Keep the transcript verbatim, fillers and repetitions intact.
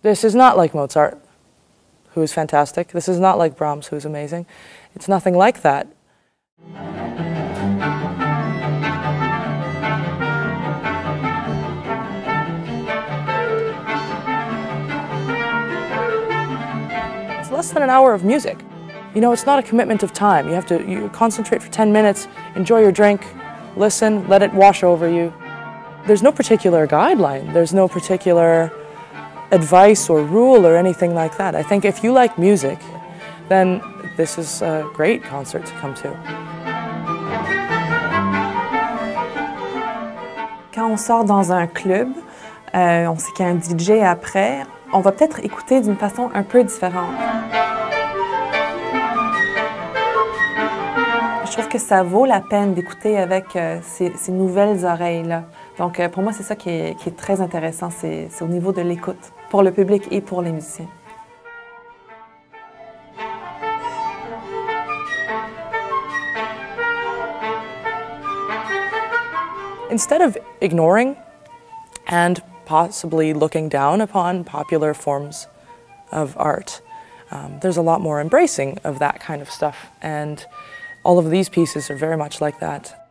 This is not like Mozart, who is fantastic. This is not like Brahms, who is amazing. It's nothing like that. It's less than an hour of music. You know, it's not a commitment of time. You have to you concentrate for ten minutes, enjoy your drink, listen, let it wash over you. There's no particular guideline. There's no particular advice or rule or anything like that. I think if you like music, then this is a great concert to come to. Quand on sort dans un club, euh, on sait qu'il y a un D J après, on va peut-être écouter d'une façon un peu différente. Je trouve que ça vaut la peine d'écouter avec euh, ces, ces nouvelles oreilles-là. Donc euh, pour moi, c'est ça qui est, qui est très intéressant, c'est au niveau de l'écoute, pour le public et pour les musiciens. Instead of ignoring and possibly looking down upon popular forms of art, um, there's a lot more embracing of that kind of stuff, and all of these pieces are very much like that.